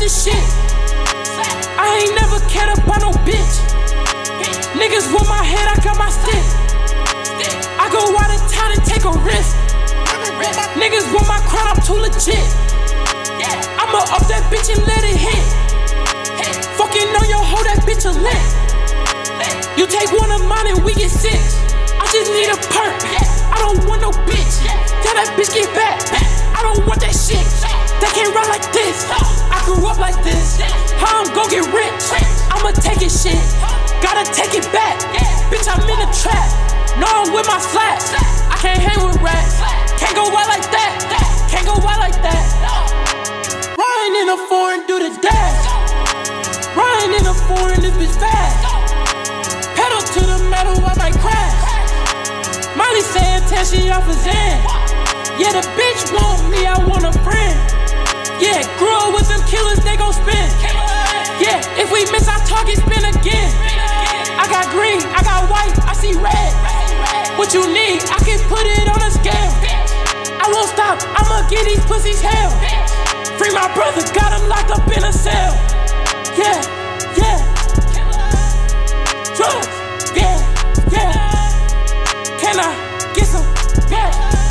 this shit. I ain't never cared about no bitch. Niggas want my head, I got my stick. I go out of town and take a risk. Niggas want my crown, I'm too legit. I'ma up that bitch and let it hit. Fucking on your hoe, that bitch a lit. You take one of mine and we get six. I just need a perk. I don't want no bitch. Tell that bitch get back. I don't want that shit. They can't run like this. I grew up like this. How I'm gon' get rich? I'ma take it shit. Gotta take it back. Bitch, I'm in the trap. No, I'm with my slacks. I can't hang with rats. Can't go out like that. Can't go out like that. Riding in a foreign, do the dash. Riding in a foreign, this bitch fast. Pedal to the metal, I might crash. Molly saying 10, she off his end. Yeah, the bitch want me, I want a friend. Yeah, grew up with them killers, they gon' spin. Yeah, if we miss our target, spin again. I got green, I got white, I see red. What you need, I can put it on a scale. I won't stop, I'ma get these pussies hell. Free my brother, got him locked up in a cell. Yeah, yeah. Drugs, yeah, yeah. Can I get some? Yeah.